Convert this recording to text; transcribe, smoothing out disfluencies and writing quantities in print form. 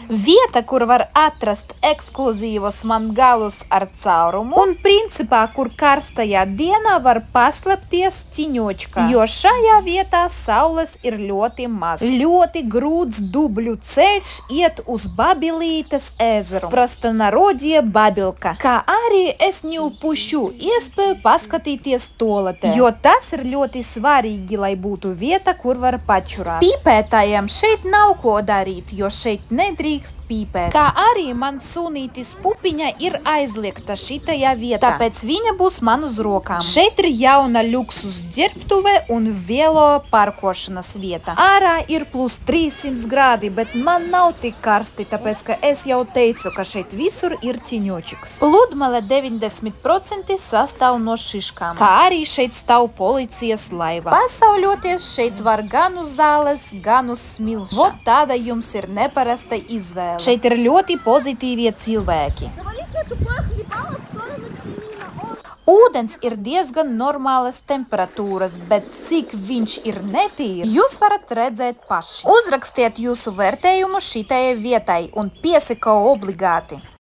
Vieta, kur var atrast ekskluzīvus mangalus ar caurumu un principā, kur karstajā dienā var paslēpties ķiņočkā, jo šajā vietā saules ir ļoti maz. Ļoti grūts dubļu ceļš iet uz Babilītes ezeru, prostonarodie Babilka, kā arī es ņūpušu iespēju paskatīties toaletē, jo tas ir ļoti svarīgi, lai būtu vieta, kur var pačurāt. Pīpētājiem šeit nav ko darīt, jo šeit nedrīkst pīpēt. Kā arī man sunītis pupiņa ir aizliegta šitajā vietā, tāpēc viņa būs man uz rokām. Šeit ir jauna luksus ģērbtuve un vielo parkošanas vieta. Ārā ir plus 300 grādi, bet man nav tik karsti, tāpēc, ka es jau teicu, ka šeit visur ir ķiņočiks. Pludmale 90% sastāv no šiškām, kā arī šeit stāv policijas laiva. Pasauļoties šeit var gan uz zāles, gan uz smilša. Vot tāda jums ir neparasta izvēle. Šeit ir ļoti pozitīvie cilvēki. Ūdens ir diezgan normālas temperatūras, bet cik viņš ir netīrs, jūs varat redzēt paši. Uzrakstiet jūsu vērtējumu šitajai vietai un piesako obligāti.